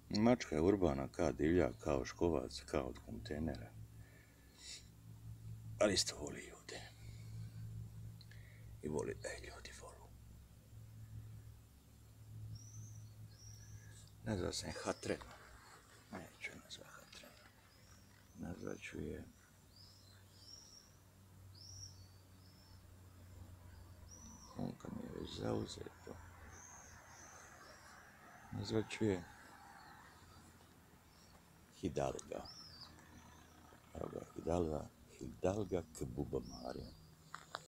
Mačka je urbana kao divljak, kao škovac, kao od kontejnera. Ali isto voli ljude. I voli da je ljudi volu. Nazva sam je Hatren. Neću je nazva Hatren. Nazvat ću je... Honka mi je već zauzeto. Nazvat ću je... Hidalga. Evo ga, Hidalga Kbuba Marija.